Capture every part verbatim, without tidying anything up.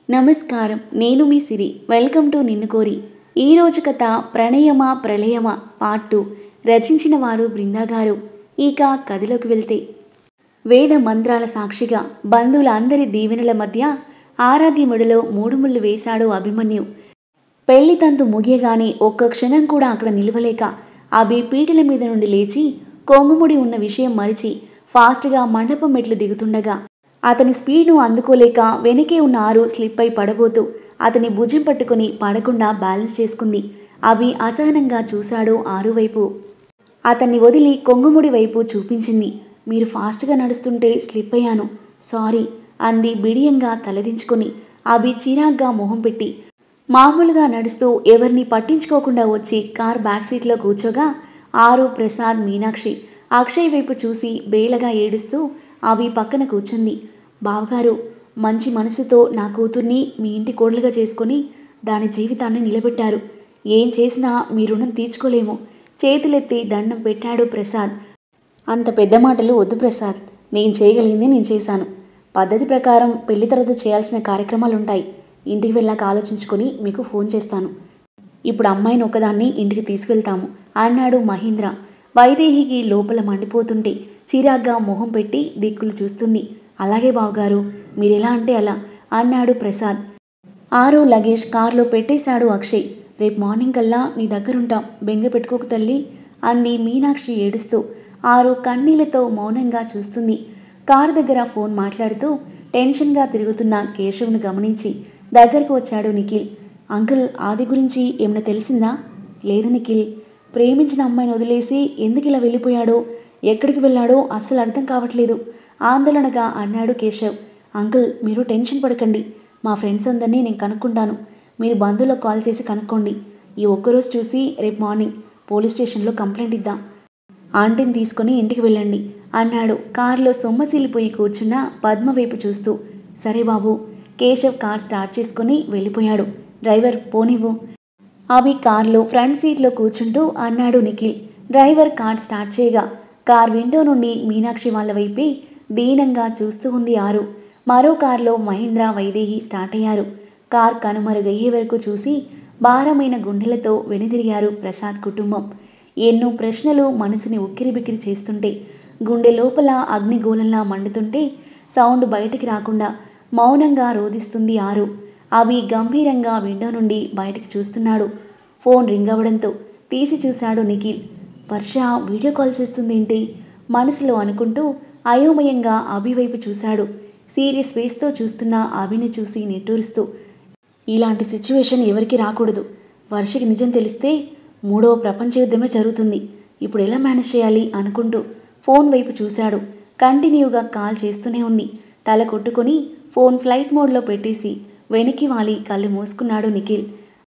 నమస్కారం. నేను మీ సిరి. Welcome to నిన్ను కోరి. ఈరోజు కథ ప్రణయమా ప్రళయమా పార్ట్ టూ. రచించిన వారు బృందా గారు. ఇక కథలోకి వెళ్తే, వేద మంత్రాల సాక్షిగా బంధువుల అందరి దీవెనల మధ్య ఆరాధ్య మెడలో మూడు ముళ్ళు వేశాడు అభిమన్యు. పెళ్లి తంతు ముగియగానే ఒక్క క్షణం కూడా అక్కడ నిలవలేక అభి పీటల మీద నుండి లేచి కొంగుముడి ఉన్న విషయం మరిచి ఫాస్ట్గా మండపం మెట్లు దిగుతుండగా అతని స్పీడ్ను అందుకోలేక వెనకే ఉన్న ఆరు స్లిప్ అయి పడబోతూ అతని భుజం పట్టుకుని పడకుండా బ్యాలెన్స్ చేసుకుంది. అభి అసహనంగా చూశాడు ఆరు వైపు. అతన్ని వదిలి కొంగుముడి వైపు చూపించింది. మీరు ఫాస్ట్గా నడుస్తుంటే స్లిప్ అయ్యాను, సారీ అంది బిడియంగా తలదించుకొని. అభి చిరాగ్గా మొహం పెట్టి మామూలుగా నడుస్తూ ఎవరిని పట్టించుకోకుండా వచ్చి కార్ బ్యాక్ సీట్లో కూర్చోగా ఆరు, ప్రసాద్, మీనాక్షి అక్షయ్ వైపు చూసి బేలగా ఏడుస్తూ అభి పక్కన కూర్చుంది. బావగారు, మంచి మనసుతో నా కూతుర్ని మీ ఇంటి కోడలుగా చేసుకొని దాని జీవితాన్ని నిలబెట్టారు. ఏం చేసినా మీ రుణం తీర్చుకోలేము. చేతులెత్తి దండం పెట్టాడు ప్రసాద్. అంత పెద్ద మాటలు వద్దు ప్రసాద్. నేను చేయగలిగింది నేను చేశాను. పద్ధతి ప్రకారం పెళ్లి తర్వాత చేయాల్సిన కార్యక్రమాలుంటాయి. ఇంటికి వెళ్ళాక ఆలోచించుకొని మీకు ఫోన్ చేస్తాను. ఇప్పుడు అమ్మాయిని ఒకదాన్ని ఇంటికి తీసుకెళ్తాము అన్నాడు మహేంద్ర. వైదేహికి లోపల మండిపోతుంటే చిరాగ్గా మొహం పెట్టి దిక్కులు చూస్తుంది. అలాగే బావగారు, మీరెలా అంటే అలా అన్నాడు ప్రసాద్. ఆరు లగేజ్ కారులో పెట్టేశాడు అక్షయ్. రేపు మార్నింగ్ కల్లా నీ దగ్గరుంటాం, బెంగ పెట్టుకోకు తల్లి అంది మీనాక్షి ఏడుస్తూ. ఆరు కన్నీళ్లతో మౌనంగా చూస్తుంది. కారు దగ్గర ఫోన్ మాట్లాడుతూ టెన్షన్గా తిరుగుతున్న కేశవ్ను గమనించి దగ్గరకు వచ్చాడు నిఖిల్. అంకుల్, ఆది గురించి ఏమైనా తెలిసిందా? లేదు నిఖిల్, ప్రేమించిన అమ్మాయిని వదిలేసి ఎందుకు ఇలా వెళ్ళిపోయాడో, ఎక్కడికి వెళ్ళాడో అస్సలు అర్థం కావట్లేదు ఆందోళనగా అన్నాడు కేశవ్. అంకుల్, మీరు టెన్షన్ పడకండి. మా ఫ్రెండ్స్ అందరినీ నేను కనుక్కుంటాను. మీరు బంధువులకు కాల్ చేసి కనుక్కోండి. ఈ ఒక్కరోజు చూసి రేపు మార్నింగ్ పోలీస్ స్టేషన్లో కంప్లైంట్ ఇద్దాం. ఆంటీని తీసుకొని ఇంటికి వెళ్ళండి అన్నాడు కారులో సొమ్మసిల్లిపోయి కూర్చున్న పద్మ వైపు చూస్తూ. సరే బాబు. కేశవ్ కార్ స్టార్ట్ చేసుకుని వెళ్ళిపోయాడు. డ్రైవర్ పోనివ్వు. అభి కార్లో ఫ్రంట్ సీట్లో కూర్చుంటూ అన్నాడు నిఖిల్. డ్రైవర్ కార్ స్టార్ట్ చేయగా కార్ విండో నుండి మీనాక్షి వాళ్ళ వైపే దీనంగా చూస్తూ ఉంది ఆరు. మరో కారులో మహేంద్ర, వైదేహి స్టార్ట్ అయ్యారు. కార్ కనుమరుగయ్యే వరకు చూసి భారమైన గుండెలతో వెనుదిరిగారు ప్రసాద్ కుటుంబం. ఎన్నో ప్రశ్నలు మనసుని ఉక్కిరిబిక్కిరి చేస్తుంటే, గుండె లోపల అగ్నిగోళంలా మండుతుంటే సౌండ్ బయటికి రాకుండా మౌనంగా రోధిస్తుంది ఆరు. అభి గంభీరంగా విండో నుండి బయటికి చూస్తున్నాడు. ఫోన్ రింగ్ అవ్వడంతో తీసి చూశాడు నిఖిల్. వర్ష వీడియో కాల్ చేస్తుందేంటి మనసులో అనుకుంటూ అయోమయంగా అభి వైపు చూశాడు. సీరియస్ ఫేస్తో చూస్తున్న అభిని చూసి నిట్టూరుస్తూ, ఇలాంటి సిచ్యువేషన్ ఎవరికి రాకూడదు. వర్షకి నిజం తెలిస్తే మూడవ ప్రపంచ యుద్ధమే జరుగుతుంది. ఇప్పుడు ఎలా మేనేజ్ చేయాలి అనుకుంటూ ఫోన్ వైపు చూశాడు. కంటిన్యూగా కాల్ చేస్తూనే ఉంది. తల కొట్టుకొని ఫోన్ ఫ్లైట్ మోడ్లో పెట్టేసి వెనక్కి వాలి కళ్ళు మూసుకున్నాడు నిఖిల్.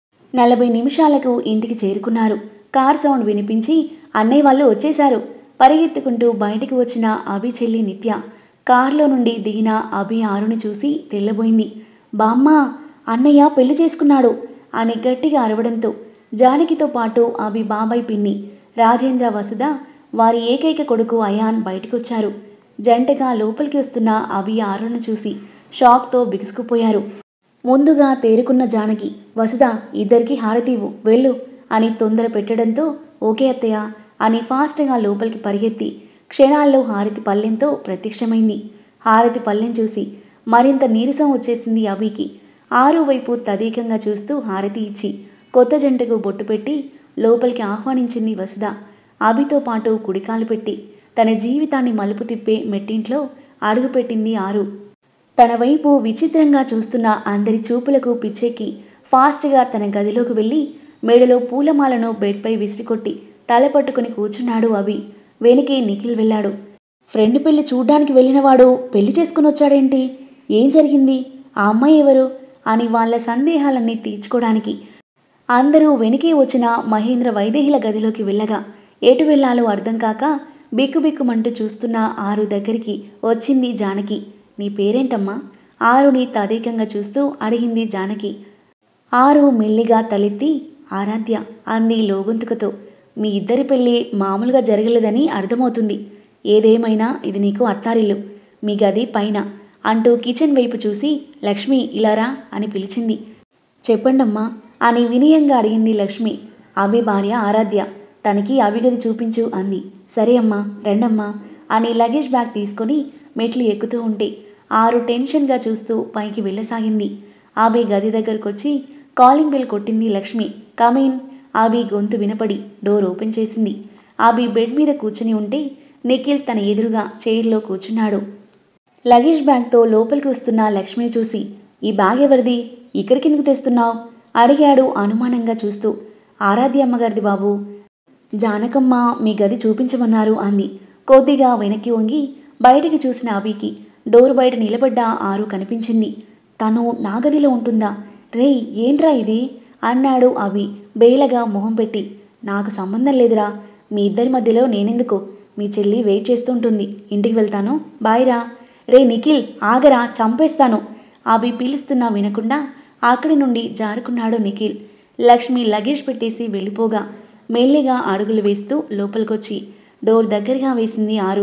నలభై నిమిషాలకు ఇంటికి చేరుకున్నారు. కార్ సౌండ్ వినిపించి అన్నయ్య వాళ్ళు వచ్చేశారు. పరిగెత్తుకుంటూ బయటికి వచ్చిన అభి చెల్లి నిత్య కారులో నుండి దిగిన అభి ఆరుని చూసి తెల్లబోయింది. బామ్మ, అన్నయ్య పెళ్లి చేసుకున్నాడు అని గట్టిగా అరవడంతో జానకితో పాటు అభి బాబాయ్, పిన్ని, రాజేంద్ర, వసుధ, వారి ఏకైక కొడుకు అయాన్ బయటకొచ్చారు. జంటగా లోపలికి వస్తున్న అభి ఆరును చూసి షాక్తో బిగుసుకుపోయారు. ముందుగా తేరుకున్న జానకి, వసుధ ఇద్దరికి హారతీవు వెళ్ళు అని తొందర పెట్టడంతో ఓకే అత్తయ్య అని ఫాస్ట్గా లోపలికి పరిగెత్తి క్షణాల్లో హారతి పల్లెంతో ప్రత్యక్షమైంది. హారతి పల్లెం చూసి మరింత నీరసం వచ్చేసింది అభికి. ఆరు వైపు తదేకంగా చూస్తూ హారతి ఇచ్చి కొత్త జంటకు బొట్టు పెట్టి లోపలికి ఆహ్వానించింది వసుధ. అభితో పాటు కుడికాలు పెట్టి తన జీవితాన్ని మలుపు తిప్పే మెట్టింట్లో అడుగుపెట్టింది ఆరు. తన వైపు విచిత్రంగా చూస్తున్న అందరి చూపులకు పిచ్చెక్కి ఫాస్ట్గా తన గదిలోకి వెళ్ళి మెడలో పూలమాలను బెడ్పై విసిరికొట్టి తల పట్టుకుని కూర్చున్నాడు అభి. వెనకే నిఖిల్ వెళ్ళాడు. ఫ్రెండ్ పెళ్లి చూడ్డానికి వెళ్ళినవాడు పెళ్లి చేసుకుని వచ్చాడేంటి? ఏం జరిగింది? ఆ అమ్మాయి ఎవరు అని వాళ్ళ సందేహాలన్నీ తీర్చుకోవడానికి అందరూ వెనకే వచ్చిన మహేంద్ర, వైదేహిల గదిలోకి వెళ్ళగా ఎటు వెళ్లాలో అర్థం కాక బిక్కుబిక్కుమంటూ చూస్తున్న ఆరు దగ్గరికి వచ్చింది జానకి. నీ పేరేంటమ్మా? ఆరుని తదేకంగా చూస్తూ అడిగింది జానకి. ఆరు మెల్లిగా తలెత్తి ఆరాధ్య అంది లోగొంతుకతో. మీ ఇద్దరి పెళ్ళి మామూలుగా జరగలేదని అర్థమవుతుంది. ఏదేమైనా ఇది నీకు అత్తారిల్లు. మీ గది పైన అంటూ కిచెన్ వైపు చూసి లక్ష్మి ఇలారా అని పిలిచింది. చెప్పండమ్మా అని వినయంగా అడిగింది లక్ష్మి. అభి భార్య ఆరాధ్య. తనకి అభిగది చూపించు అంది. సరే అమ్మా రండమ్మా అని లగేజ్ బ్యాగ్ తీసుకొని మెట్లు ఎక్కుతూ ఉంటే ఆరు టెన్షన్గా చూస్తూ పైకి వెళ్ళసాగింది. అభి గది దగ్గరకొచ్చి కాలింగ్ బెల్ కొట్టింది లక్ష్మి. కమిన్. అభి గొంతు వినపడి డోర్ ఓపెన్ చేసింది. అభి బెడ్ మీద కూర్చుని ఉంటే నిఖిల్ తన ఎదురుగా చైర్లో కూర్చున్నాడు. లగేజ్ బ్యాగ్తో లోపలికి వస్తున్న లక్ష్మిని చూసి ఈ బ్యాగ్ ఎవరిది, ఇక్కడికెందుకు తెస్తున్నావు అడిగాడు అనుమానంగా చూస్తూ. ఆరాధ్య అమ్మగారిది బాబు. జానకమ్మ మీ గది చూపించమన్నారు అంది. కొద్దిగా వెనక్కి వంగి బయటికి చూసిన అభికి డోర్ బయట నిలబడ్డ ఆరు కనిపించింది. తను నా గదిలో ఉంటుందా? రేయ్ ఏంట్రా ఇది అన్నాడు అభి బేలగా మొహం పెట్టి. నాకు సంబంధం లేదురా, మీ ఇద్దరి మధ్యలో నేనెందుకు, మీ చెల్లి వెయిట్ చేస్తుంటుంది, ఇంటికి వెళ్తాను, బాయ్రా. రే నిఖిల్ ఆగరా, చంపేస్తాను. అభి పిలుస్తున్నా వినకుండా అక్కడి నుండి జారుకున్నాడు నిఖిల్. లక్ష్మి లగేజ్ పెట్టేసి వెళ్ళిపోగా మెల్లిగా అడుగులు వేస్తూ లోపలికొచ్చి డోర్ దగ్గరగా వేసింది ఆరు.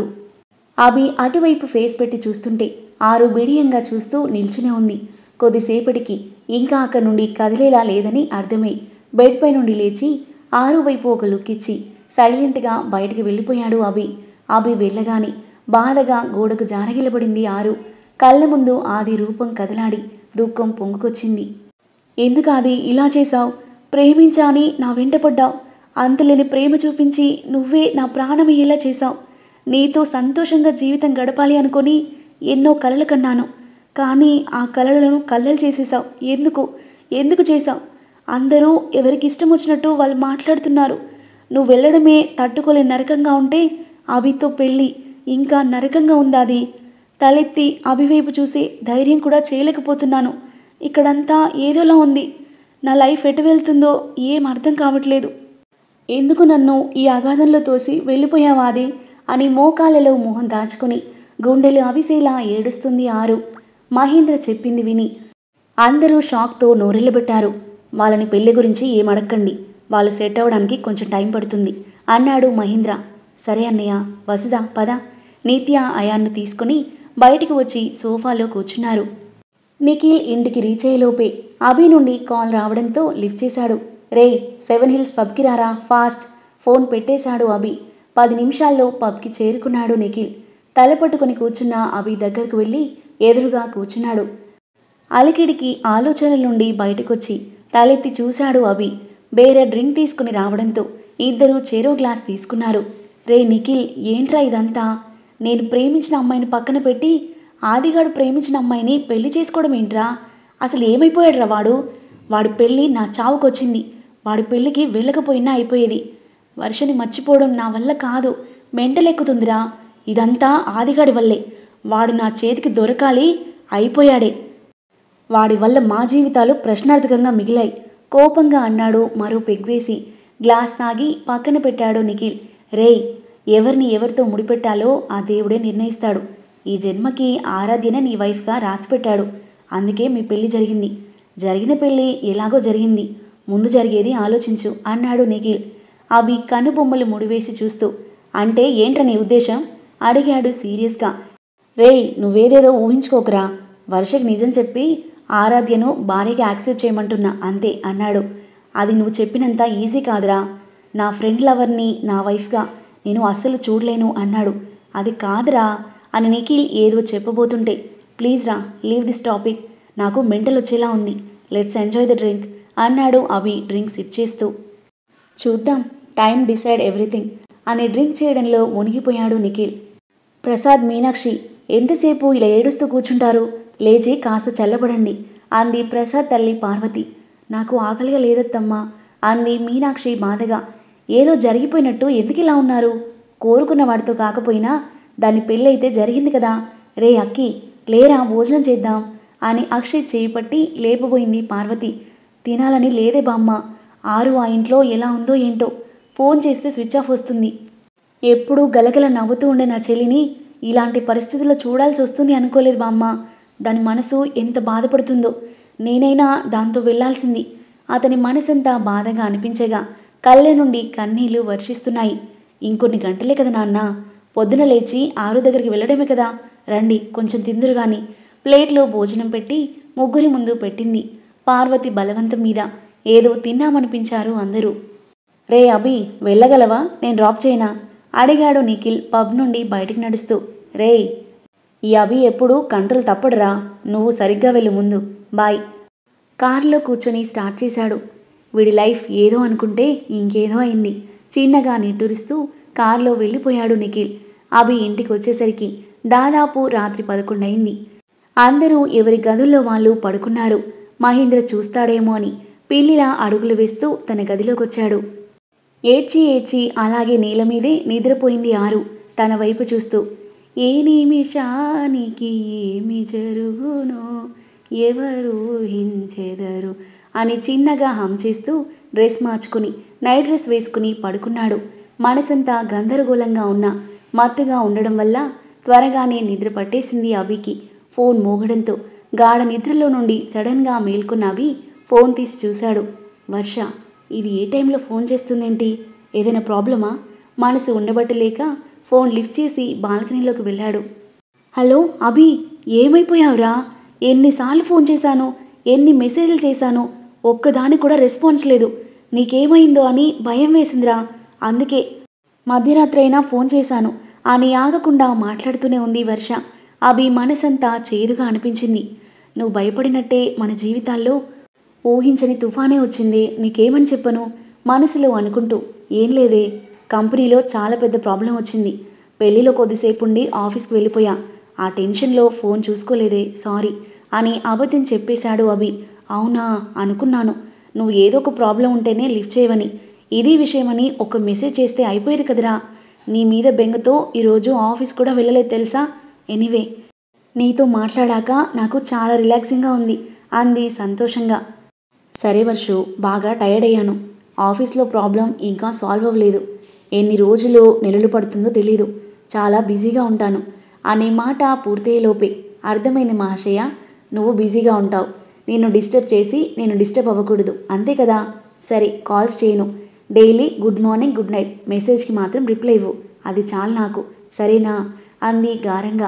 అభి అటువైపు ఫేస్ పెట్టి చూస్తుంటే ఆరు బిడియంగా చూస్తూ నిల్చునే ఉంది. కొద్దిసేపటికి ఇంకా అక్కడి నుండి కదిలేలా లేదని అర్థమై బెడ్ పై నుండి లేచి ఆరు వైపు ఒక లుక్ ఇచ్చి సైలెంట్గా బయటికి వెళ్ళిపోయాడు అభి. అభి వెళ్ళగాని బాధగా గోడకు జారగిలబడింది ఆరు. కళ్ళ ముందు ఆది రూపం కదలాడి దుఃఖం పొంగుకొచ్చింది. ఎందుకు ఆది ఇలా చేశావు? ప్రేమించాని నా వెంటపడ్డావు. అంతలేని ప్రేమ చూపించి నువ్వే నా ప్రాణమయ్యేలా చేశావు. నీతో సంతోషంగా జీవితం గడపాలి అనుకొని ఎన్నో కలలు కన్నాను. కానీ ఆ కలలను కల్లలు చేసేసావు. ఎందుకు ఎందుకు చేశావు? అందరూ ఎవరికి ఇష్టం వచ్చినట్టు వాళ్ళు మాట్లాడుతున్నారు. నువ్వు వెళ్ళడమే తట్టుకోలేని నరకంగా ఉంటే అభితో పెళ్ళి ఇంకా నరకంగా ఉందాది. తలెత్తి అభివైపు చూసి ధైర్యం కూడా చేయలేకపోతున్నాను. ఇక్కడంతా ఏదోలా ఉంది. నా లైఫ్ ఎటు వెళ్తుందో ఏం అర్థం కావట్లేదు. ఎందుకు నన్ను ఈ అగాధంలో తోసి వెళ్ళిపోయావాది అని మోకాళ్ళలో మొహం దాచుకుని గుండెలు అవిసేలా ఏడుస్తుంది ఆరు. మహేంద్ర చెప్పింది విని అందరూ షాక్తో నోరెళ్ళబెట్టారు. వాళ్ళని పెళ్లి గురించి ఏం అడక్కండి, వాళ్ళు సెట్ అవ్వడానికి కొంచెం టైం పడుతుంది అన్నాడు మహేంద్ర. సరే అన్నయ్య, వసుదా పద. నిత్య అయాన్ను తీసుకుని బయటికి వచ్చి సోఫాలో కూర్చున్నారు. నిఖిల్ ఇంటికి రీచ్ అయ్యేలోపే అభి నుండి కాల్ రావడంతో లిఫ్ట్ చేశాడు. రే సెవెన్ హిల్స్ పబ్కి రారా ఫాస్ట్. ఫోన్ పెట్టేశాడు అభి. పది నిమిషాల్లో పబ్కి చేరుకున్నాడు నిఖిల్. తలపట్టుకుని కూర్చున్న అభి దగ్గరకు వెళ్ళి ఎదురుగా కూర్చున్నాడు. అలికిడికి ఆలోచనల నుండి బయటకొచ్చి తలెత్తి చూశాడు అభి. వేరే డ్రింక్ తీసుకుని రావడంతో ఇద్దరూ చెరో గ్లాస్ తీసుకున్నారు. రే నిఖిల్ ఏంట్రా ఇదంతా? నేను ప్రేమించిన అమ్మాయిని పక్కన పెట్టి ఆదిగాడు ప్రేమించిన అమ్మాయిని పెళ్లి చేసుకోవడం ఏంట్రా? అసలు ఏమైపోయాడురా వాడు? వాడి పెళ్ళి నా చావుకొచ్చింది. వాడి పెళ్ళికి వెళ్ళకపోయినా అయిపోయేది. వర్షని మర్చిపోవడం నా వల్ల కాదు, మెంటలెక్కుతుందిరా. ఇదంతా ఆదిగాడి వల్లే. వాడు నా చేతికి దొరకాలి, అయిపోయాడే. వాడి వల్ల మా జీవితాలు ప్రశ్నార్థకంగా మిగిలాయి కోపంగా అన్నాడు మరో పెగ్వేసి. గ్లాస్ తాగి పక్కన పెట్టాడు నిఖిల్. రేయ్ ఎవరిని ఎవరితో ముడిపెట్టాలో ఆ దేవుడే నిర్ణయిస్తాడు. ఈ జన్మకి ఆరాధ్యనే నీ వైఫ్గా రాసిపెట్టాడు. అందుకే మీ పెళ్లి జరిగింది. జరిగిన పెళ్ళి ఎలాగో జరిగింది, ముందు జరిగేది ఆలోచించు అన్నాడు నిఖిల్. అభి కనుబొమ్మలు ముడివేసి చూస్తూ అంటే ఏంట్రా నీ ఉద్దేశం అడిగాడు సీరియస్గా. రేయ్ నువ్వేదేదో ఊహించుకోకరా. వర్షకి నిజం చెప్పి ఆరాధ్యను భార్యకి యాక్సెప్ట్ చేయమంటున్నా అంతే అన్నాడు. అది నువ్వు చెప్పినంత ఈజీ కాదురా. నా ఫ్రెండ్ లవర్ని నా వైఫ్గా నేను అస్సలు చూడలేను అన్నాడు. అది కాదురా అని నిఖిల్ ఏదో చెప్పబోతుంటే ప్లీజ్ రా లీవ్ దిస్ టాపిక్, నాకు మెంటల్ వచ్చేలా ఉంది, లెట్స్ ఎంజాయ్ ద డ్రింక్ అన్నాడు అభి డ్రింక్ సిప్ చేస్తూ. చూద్దాం, టైం డిసైడ్ ఎవ్రీథింగ్ అని డ్రింక్ చేయడంలో మునిగిపోయాడు నిఖిల్. ప్రసాద్ మీనాక్షి ఎంతసేపు ఇలా ఏడుస్తూ కూర్చుంటారు, లేచి కాస్త చల్లబడండి అంది ప్రసాద్ తల్లి పార్వతి. నాకు ఆకలిగా లేదత్తమ్మా అంది మీనాక్షి బాధగా. ఏదో జరిగిపోయినట్టు ఎందుకు ఇలా ఉన్నారు? కోరుకున్న వాడితో కాకపోయినా దాని పెళ్ళైతే జరిగింది కదా. రే అక్కి లేరా భోజనం చేద్దాం అని అక్షయ్ చేయి పట్టి లేపబోయింది పార్వతి. తినాలని లేదే బామ్మ. ఆరు ఆ ఇంట్లో ఎలా ఉందో ఏంటో, ఫోన్ చేస్తే స్విచ్ ఆఫ్ వస్తుంది. ఎప్పుడూ గలగల నవ్వుతూ ఉండే నా చెల్లిని ఇలాంటి పరిస్థితుల్లో చూడాల్సి వస్తుంది అనుకోలేదు బామ్మ. దాని మనసు ఎంత బాధపడుతుందో. నేనైనా దాంతో వెళ్లాల్సింది. అతని మనసంతా బాధగా అనిపించగా కళ్ళ నుండి కన్నీళ్లు వర్షిస్తున్నాయి. ఇంకొన్ని గంటలే కదా నాన్న, పొద్దున లేచి ఆరు దగ్గరికి వెళ్ళడమే కదా, రండి కొంచెం తిందురు గాని. ప్లేట్లో భోజనం పెట్టి ముగ్గురి ముందు పెట్టింది. పార్వతి బలవంతం మీద ఏదో తిన్నామనిపించారు అందరూ. రే అభి, వెళ్ళగలవా? నేను డ్రాప్ చేయనా? అడిగాడు నిఖిల్ పబ్ నుండి బయటికి నడుస్తూ. రే, ఈ అభి ఎప్పుడు కంట్రోల్ తప్పడురా. నువ్వు సరిగ్గా వెళ్ళు ముందు. బాయ్. కారులో కూర్చొని స్టార్ట్ చేశాడు. వీడి లైఫ్ ఏదో అనుకుంటే ఇంకేదో అయింది. చిన్నగా నిట్టూరిస్తూ కారులో వెళ్ళిపోయాడు నిఖిల్. అభి ఇంటికి వచ్చేసరికి దాదాపు రాత్రి పదకొండయింది. అందరూ ఎవరి గదుల్లో వాళ్ళు పడుకున్నారు. మహేంద్ర చూస్తాడేమో అని పిల్లిలా అడుగులు వేస్తూ తన గదిలోకొచ్చాడు. ఏడ్చి ఏడ్చి అలాగే నేల మీదే నిద్రపోయింది ఆరు తన వైపు చూస్తూ. ఏ నిమిషానికి ఏమి జరుగునో ఎవరు హించెదరు అని చిన్నగా హమ్ చేస్తూ డ్రెస్ మార్చుకుని నైట్ డ్రెస్ వేసుకుని పడుకున్నాడు. మనసంతా గందరగోళంగా ఉన్న మత్తుగా ఉండడం వల్ల త్వరగానే నిద్ర పట్టేసింది అభికి. ఫోన్ మోగడంతో గాఢ నిద్రలో నుండి సడన్గా మేల్కొన్న అభి ఫోన్ తీసి చూశాడు. వర్ష. ఇది ఏ టైంలో ఫోన్ చేస్తుందేంటి? ఏదైనా ప్రాబ్లమా? మనసు ఉండబట్టలేక ఫోన్ లిఫ్ట్ చేసి బాల్కనీలోకి వెళ్ళాడు. హలో అభి, ఏమైపోయావురా? ఎన్నిసార్లు ఫోన్ చేశాను, ఎన్ని మెసేజ్లు చేశాను, ఒక్కదానికి కూడా రెస్పాన్స్ లేదు. నీకేమైందో అని భయం వేసిందిరా. అందుకే మధ్యరాత్రి అయినా ఫోన్ చేశాను అని ఆగకుండా మాట్లాడుతూనే ఉంది వర్ష. అభి మనసంతా చేదుగా అనిపించింది. నువ్వు భయపడినట్టే మన జీవితాల్లో ఊహించని తుఫానే వచ్చింది. నీకేమని చెప్పను? మనసులో అనుకుంటూ. ఏం లేదే, కంపెనీలో చాలా పెద్ద ప్రాబ్లం వచ్చింది. పెళ్లిలో కొద్దిసేపు ఉండి ఆఫీస్కి వెళ్ళిపోయా. ఆ టెన్షన్లో ఫోన్ చూసుకోలేదే, సారీ అని అబద్ధం చెప్పేశాడు అభి. అవునా, అనుకున్నాను నువ్వు ఏదో ఒక ప్రాబ్లం ఉంటేనే లిఫ్ట్ చేయవని. ఇది విషయమని ఒక మెసేజ్ చేస్తే అయిపోయేది కదరా. నీ మీద బెంగతో ఈరోజు ఆఫీస్ కూడా వెళ్ళలేదు తెలుసా. ఎనీవే, నీతో మాట్లాడాక నాకు చాలా రిలాక్సింగ్గా ఉంది అంది సంతోషంగా. సరే వర్షు, బాగా టైర్డ్ అయ్యాను. ఆఫీస్లో ప్రాబ్లం ఇంకా సాల్వ్ అవ్వలేదు. ఎన్ని రోజులు నెలలు పడుతుందో తెలీదు. చాలా బిజీగా ఉంటాను అనే మాట పూర్తయ్యేలోపే అర్థమైంది మహాశయ, నువ్వు బిజీగా ఉంటావు. నిన్ను డిస్టర్బ్ చేసి నేను డిస్టర్బ్ అవ్వకూడదు, అంతే కదా. సరే, కాల్స్ చేయను. Daily good morning good night మెసేజ్కి మాత్రం రిప్లై ఇవ్వు, అది చాలు నాకు, సరేనా అంది గారంగా.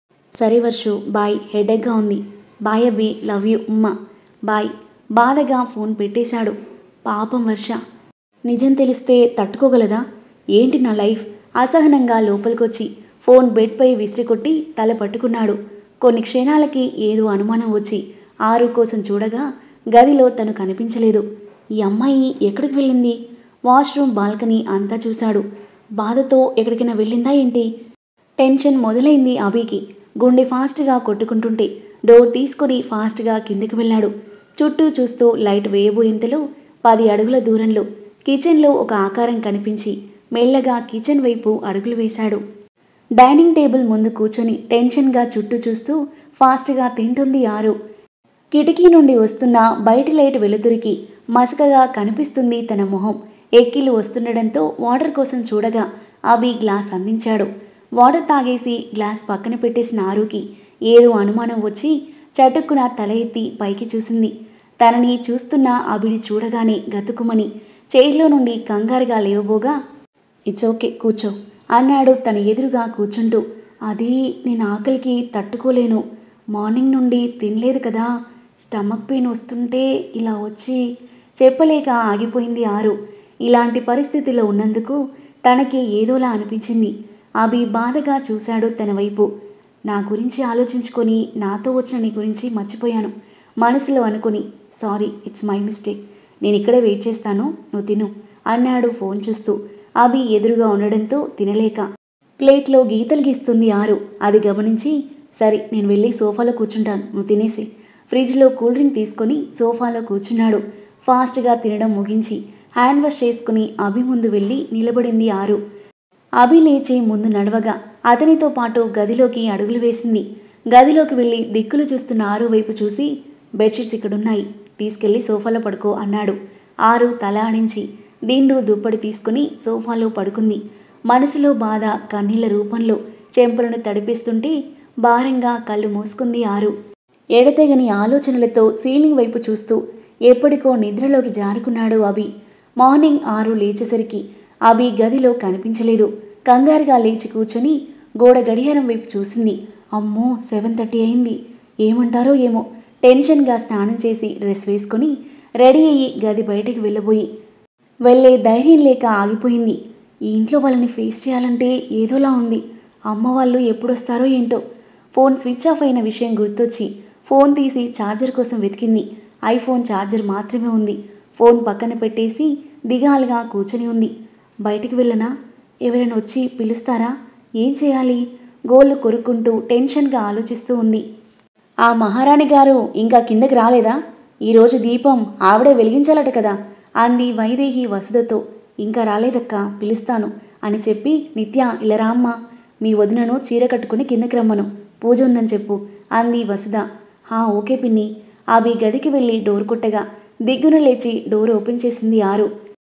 సరే వర్షు, బాయ్, హెడేక్గా ఉంది. బాయ్ అబ్బి, లవ్ యూ ఉమ్మా. బాయ్. బాధగా ఫోన్ పెట్టేశాడు. పాపం వర్ష నిజం తెలిస్తే తట్టుకోగలదా? ఏంటి నా లైఫ్? అసహనంగా లోపలికొచ్చి ఫోన్ బెడ్పై విసిరికొట్టి తల పట్టుకున్నాడు. కొన్ని క్షణాలకి ఏదో అనుమానం వచ్చి ఆరు కోసం చూడగా గదిలో తను కనిపించలేదు. ఈ అమ్మాయి ఎక్కడికి వెళ్ళింది? వాష్రూమ్, బాల్కనీ అంతా చూశాడు. బాధతో ఎక్కడికైనా వెళ్ళిందా ఏంటి? టెన్షన్ మొదలైంది అభికి. గుండె ఫాస్ట్గా కొట్టుకుంటుంటే డోర్ తీసుకొని ఫాస్ట్గా కిందకి వెళ్ళాడు. చుట్టూ చూస్తూ లైట్ వేయబోయేంతలో పది అడుగుల దూరంలో కిచెన్లో ఒక ఆకారం కనిపించి మెల్లగా కిచెన్ వైపు అడుగులు వేశాడు. డైనింగ్ టేబుల్ ముందు కూర్చొని టెన్షన్గా చుట్టూ చూస్తూ ఫాస్ట్గా తింటుంది ఆరు. కిటికీ నుండి వస్తున్న బయటి లైట్ వెలుతురికి మసకగా కనిపిస్తుంది తన మొహం. ఎక్కిలు వస్తుండడంతో వాటర్ కోసం చూడగా అభి గ్లాస్ అందించాడు. వాటర్ తాగేసి గ్లాస్ పక్కన పెట్టేసిన ఆరుకి ఏదో అనుమానం వచ్చి చటుక్కున తల ఎత్తి పైకి చూసింది. తనని చూస్తున్న అభిని చూడగానే గతుకుమని చైర్లో నుండి కంగారుగా లేవబోగా, ఇట్స్ ఓకే, కూర్చో అన్నాడు తన ఎదురుగా కూర్చుంటూ. అది నేను ఆకలికి తట్టుకోలేను. మార్నింగ్ నుండి తినలేదు కదా, స్టమక్ పెయిన్ వస్తుంటే ఇలా వచ్చి చెప్పలేక ఆగిపోయింది ఆరు. ఇలాంటి పరిస్థితిలో ఉన్నందుకు తనకి ఏదోలా అనిపించింది. అభి బాధగా చూశాడు తన వైపు. నా గురించి ఆలోచించుకొని నాతో వచ్చిన నీ గురించి మర్చిపోయాను మనసులో అనుకుని. Sorry, it's my mistake. నేను ఇక్కడే వెయిట్ చేస్తాను, నువ్వు తిను అన్నాడు ఫోన్ చూస్తూ. అభి ఎదురుగా ఉండడంతో తినలేక ప్లేట్లో గీతలు గీస్తుంది ఆరు. అది గమనించి, సరే నేను వెళ్ళి సోఫాలో కూర్చుంటాను, నువ్వు తినేసి. ఫ్రిడ్జ్లో కూల్ డ్రింక్ తీసుకొని సోఫాలో కూర్చున్నాడు. ఫాస్ట్గా తినడం ముగించి హ్యాండ్ వాష్ చేసుకుని అభి ముందు వెళ్ళి నిలబడింది ఆరు. అభి లేచి ముందు నడవగా అతనితో పాటు గదిలోకి అడుగులు వేసింది. గదిలోకి వెళ్ళి దిక్కులు చూస్తున్న ఆరు వైపు చూసి, బెడ్షీట్స్ ఇక్కడున్నాయి, తీసుకెళ్లి సోఫాలో పడుకో అన్నాడు. ఆరు తల ఆడించి దిండు దుప్పటి తీసుకుని సోఫాలో పడుకుంది. మనసులో బాధ కన్నీళ్ల రూపంలో చెంపలను తడిపిస్తుంటే భారంగా కళ్ళు మూసుకుంది ఆరు. ఎడతెగని ఆలోచనలతో సీలింగ్ వైపు చూస్తూ ఎప్పటికో నిద్రలోకి జారుకున్నాడు అభి. మార్నింగ్ ఆరు లేచేసరికి అభి గదిలో కనిపించలేదు. కంగారుగా లేచి కూర్చొని గోడ గడియారం వైపు చూసింది. అమ్మో, సెవెన్ థర్టీ అయింది. ఏమంటారో ఏమో. టెన్షన్గా స్నానం చేసి డ్రెస్ వేసుకొని రెడీ అయ్యి గది బయటికి వెళ్ళబోయి వెళ్ళే ధైర్యం లేక ఆగిపోయింది. ఈ ఇంట్లో వాళ్ళని ఫేస్ చేయాలంటే ఏదోలా ఉంది. అమ్మ వాళ్ళు ఎప్పుడొస్తారో ఏంటో. ఫోన్ స్విచ్ ఆఫ్ అయిన విషయం గుర్తొచ్చి ఫోన్ తీసి ఛార్జర్ కోసం వెతికింది. ఐఫోన్ ఛార్జర్ మాత్రమే ఉంది. ఫోన్ పక్కన పెట్టేసి దిగాలుగా కూర్చొని ఉంది. బయటికి వెళ్ళనా? ఎవరైనా వచ్చి పిలుస్తారా? ఏం చేయాలి? గోళ్ళు కొరుక్కుంటూ టెన్షన్గా ఆలోచిస్తూ ఉంది. ఆ మహారాణి గారు ఇంకా కిందకి రాలేదా? ఈరోజు దీపం ఆవిడే వెలిగించాలట కదా అంది వైదేహి వసుధతో. ఇంకా రాలేదక్కా, పిలుస్తాను అని చెప్పి నిత్య ఇలా రామ్మ, మీ వదినను చీర కట్టుకుని కిందకి రమ్మను, పూజ ఉందని చెప్పు అంది వసుధ. హా ఓకే పిన్ని. అభి గదికి వెళ్ళి డోర్ కొట్టగా దిగ్గున లేచి డోర్ ఓపెన్ చేసింది ఆరు.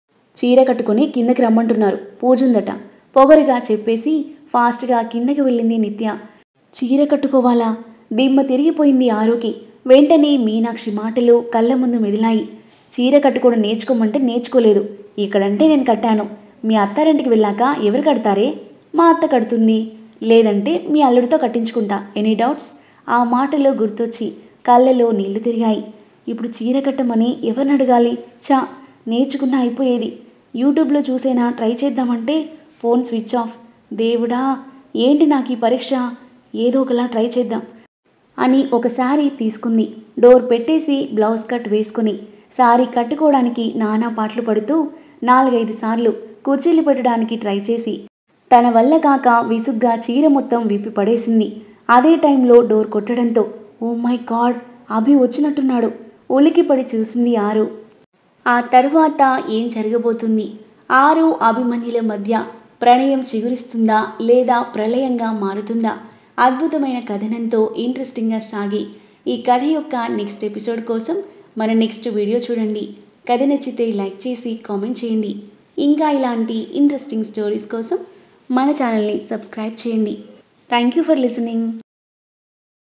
చీర కట్టుకుని కిందకి రమ్మంటున్నారు, పూజ ఉందట పొగరుగా చెప్పేసి ఫాస్ట్గా కిందకి వెళ్ళింది నిత్య. చీర కట్టుకోవాలా? దిమ్మ తిరిగిపోయింది ఆరుకి. వెంటనే మీనాక్షి మాటలు కళ్ళ ముందు మెదిలాయి. చీర కట్టుకోవడం నేర్చుకోమంటే నేర్చుకోలేదు, ఇక్కడంటే నేను కట్టాను. మీ అత్తారింటికి వెళ్ళాక ఎవరు కడతారే? మా అత్త కడుతుంది, లేదంటే మీ అల్లుడితో కట్టించుకుంటా. Any doubts? ఆ మాటలో గుర్తొచ్చి కళ్ళలో నీళ్లు తిరిగాయి. ఇప్పుడు చీర కట్టమని ఎవరిని అడగాలి? చా, నేర్చుకున్న అయిపోయేది. యూట్యూబ్లో చూసేనా ట్రై చేద్దామంటే ఫోన్ స్విచ్ ఆఫ్. దేవుడా, ఏంటి నాకు ఈ పరీక్ష? ఏదో ఒకలా ట్రై చేద్దాం అని ఒక శారీ తీసుకుంది. డోర్ పెట్టేసి బ్లౌజ్ కట్ వేసుకుని శారీ కట్టుకోవడానికి నానా పాటలు పడుతూ నాలుగైదు సార్లు కుర్చీలు పెట్టడానికి ట్రై చేసి తన వల్ల కాక విసుగ్గా చీర మొత్తం విప్పి పడేసింది. అదే టైంలో డోర్ కొట్టడంతో ఓ మై గాడ్, అభి వచ్చినట్టున్నాడు. ఉలికిపడి చూసింది ఆరు. ఆ తర్వాత ఏం జరగబోతుంది? ఆరు అభిమన్యుల మధ్య ప్రణయం చిగురిస్తుందా లేదా ప్రళయంగా మారుతుందా? అద్భుతమైన కథనంతో ఇంట్రెస్టింగ్గా సాగి ఈ కథ యొక్క నెక్స్ట్ ఎపిసోడ్ కోసం మన నెక్స్ట్ వీడియో చూడండి. కథ నచ్చితే లైక్ చేసి కామెంట్ చేయండి. ఇంకా ఇలాంటి ఇంట్రెస్టింగ్ స్టోరీస్ కోసం మన ఛానల్ని సబ్స్క్రైబ్ చేయండి. Thank you for listening.